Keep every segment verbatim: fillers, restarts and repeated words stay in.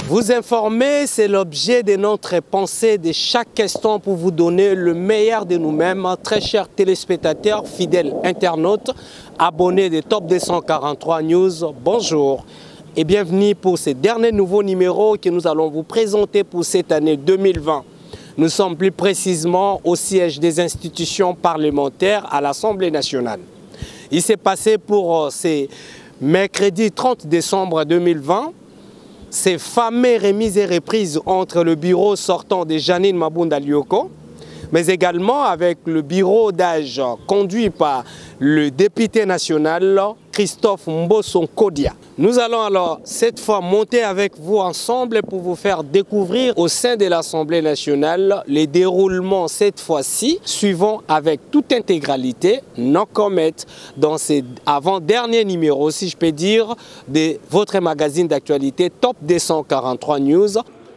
Vous informer, c'est l'objet de notre pensée de chaque question pour vous donner le meilleur de nous-mêmes. Très chers téléspectateurs, fidèles internautes, abonnés de Top deux cent quarante-trois News, bonjour et bienvenue pour ce dernier nouveau numéro que nous allons vous présenter pour cette année deux mille vingt. Nous sommes plus précisément au siège des institutions parlementaires à l'Assemblée nationale. Il s'est passé pour ce mercredi trente décembre deux mille vingt ces fameux remises et reprises entre le bureau sortant de Janine Mabunda Lioko, mais également avec le bureau d'âge conduit par le député national Christophe Mbosso Kodia. Nous allons alors cette fois monter avec vous ensemble pour vous faire découvrir au sein de l'Assemblée nationale les déroulements cette fois-ci, suivant avec toute intégralité nos comètes dans ces avant-derniers numéros, si je peux dire, de votre magazine d'actualité Top deux cent quarante-trois News.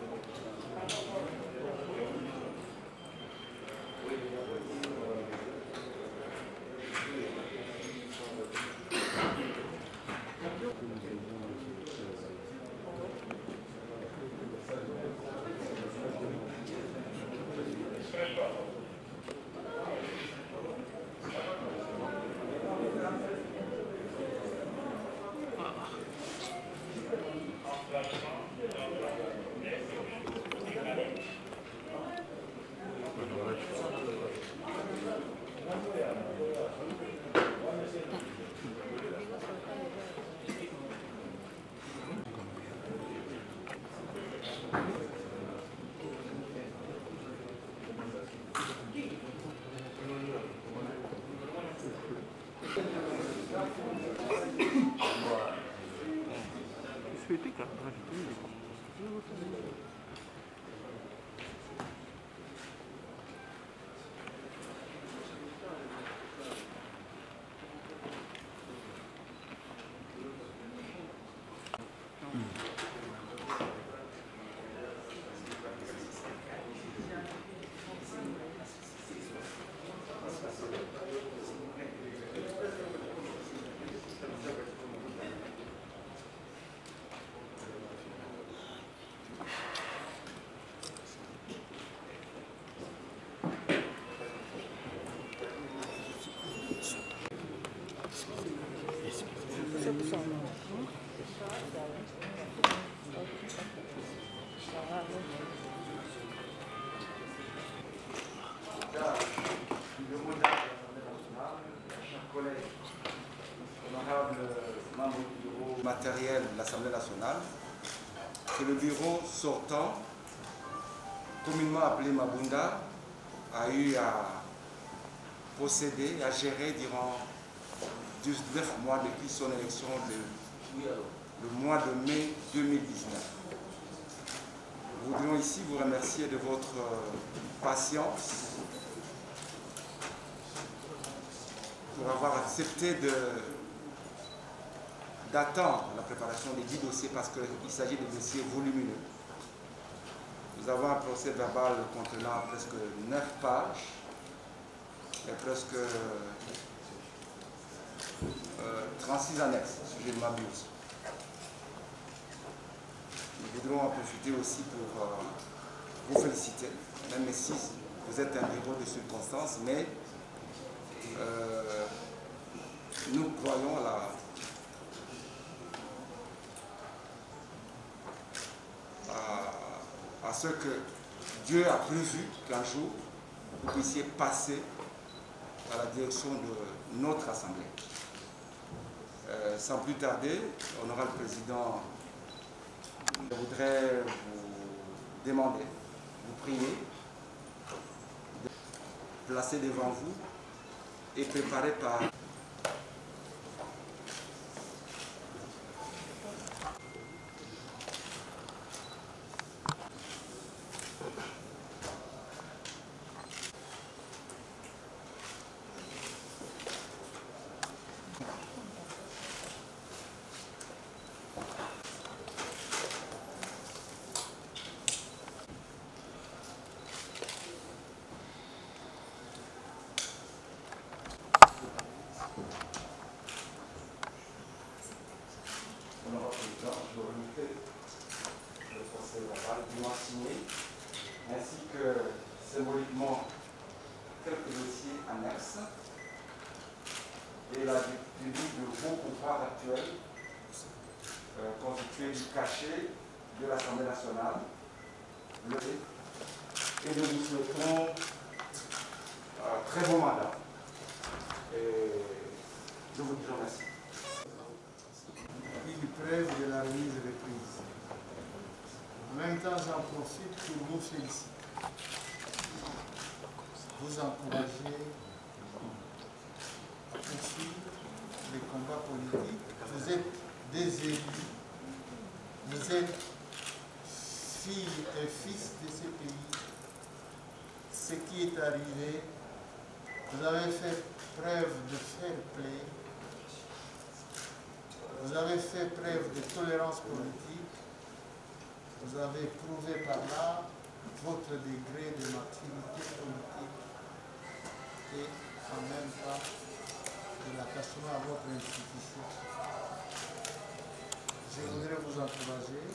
Matériel de l'Assemblée nationale, que le bureau sortant, communément appelé Mabunda, a eu à posséder, à gérer durant dix-neuf mois depuis son élection de, le mois de mai deux mille dix-neuf. Nous voudrions ici vous remercier de votre patience pour avoir accepté de d'attendre la préparation des dix dossiers parce qu'il s'agit de dossiers volumineux. Nous avons un procès verbal contenant presque neuf pages et presque euh, trente-six annexes, si je ne m'abuse. Nous voudrons en profiter aussi pour euh, vous féliciter, même si vous êtes un bureau de circonstances, mais euh, nous croyons à la à ce que Dieu a prévu qu'un jour vous puissiez passer à la direction de notre Assemblée. Euh, sans plus tarder, honorable président, je voudrais vous demander, vous prier, de placer devant vous et préparer par documents signés, ainsi que symboliquement quelques dossiers annexes et la publique de vos pouvoirs actuels euh, constitués du cachet de l'Assemblée nationale. Le, et nous vous souhaitons un très bon mandat. Et je vous dis remercie. Il preuve de la remise et reprise. En même temps, j'en profite pour vous féliciter. Vous encourager à poursuivre les combats politiques. Vous êtes des élus. Vous êtes filles et fils de ce pays. Ce qui est arrivé, vous avez fait preuve de fair play. Vous avez fait preuve de tolérance politique. Vous avez prouvé par là votre degré de maturité politique et en même temps de l'attachement à votre institution. Je voudrais vous encourager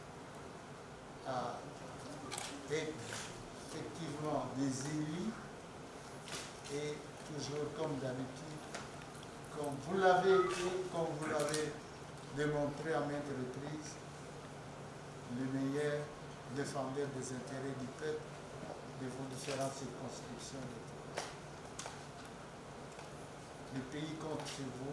à être effectivement des élus et toujours comme d'habitude, comme vous l'avez été, comme vous l'avez démontré à maintes reprises, le meilleur défendeur des intérêts du peuple de vos différentes circonscriptions. Le pays compte sur vous.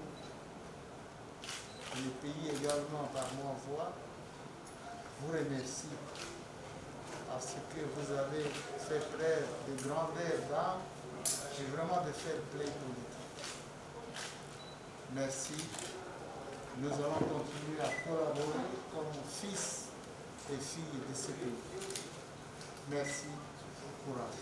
Le pays également, par mon voix, vous remercie parce que vous avez fait preuve de grandeur d'âme et vraiment de fair play politique. Merci. Nous allons continuer à collaborer comme fils et filles de ce pays. Merci. Courage.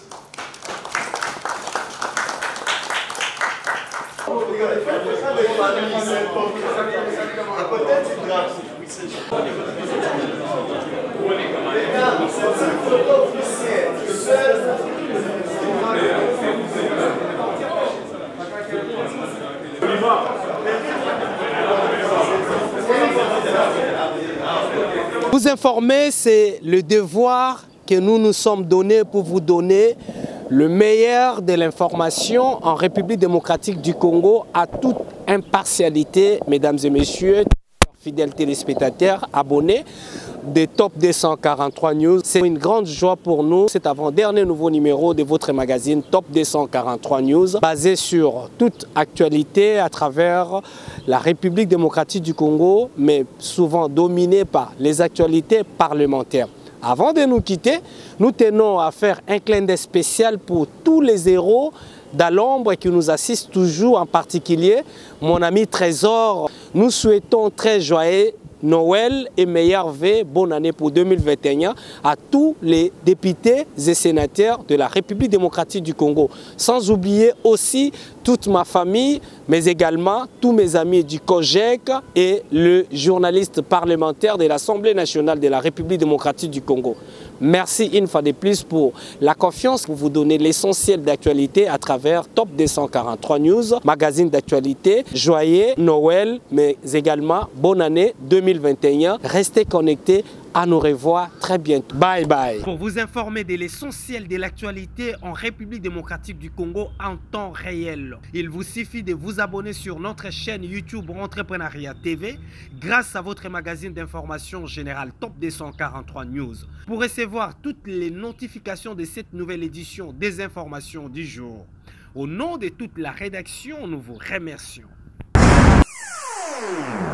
Vous informer, c'est le devoir que nous nous sommes donnés pour vous donner le meilleur de l'information en République démocratique du Congo à toute impartialité, mesdames et messieurs, fidèles téléspectateurs, abonnés de Top deux cent quarante-trois News. C'est une grande joie pour nous, cet avant-dernier nouveau numéro de votre magazine Top deux cent quarante-trois News, basé sur toute actualité à travers la République démocratique du Congo, mais souvent dominé par les actualités parlementaires. Avant de nous quitter, nous tenons à faire un clin d'œil spécial pour tous les héros dans l'ombre qui nous assistent toujours, en particulier mon ami Trésor. Nous souhaitons très joyeux Noël et meilleurs vœux, bonne année pour deux mille vingt et un à tous les députés et sénateurs de la République démocratique du Congo. Sans oublier aussi toute ma famille, mais également tous mes amis du COJEC et le journaliste parlementaire de l'Assemblée nationale de la République démocratique du Congo. Merci une fois de plus pour la confiance que vous donnez, l'essentiel d'actualité à travers Top deux cent quarante-trois News, magazine d'actualité. Joyeux Noël, mais également bonne année deux mille vingt et un. Restez connectés. À nous revoir très bientôt. Bye bye. Pour vous informer de l'essentiel de l'actualité en République démocratique du Congo en temps réel, il vous suffit de vous abonner sur notre chaîne YouTube Entrepreneuriat T V grâce à votre magazine d'information générale Top deux cent quarante-trois News. Pour recevoir toutes les notifications de cette nouvelle édition des informations du jour. Au nom de toute la rédaction, nous vous remercions.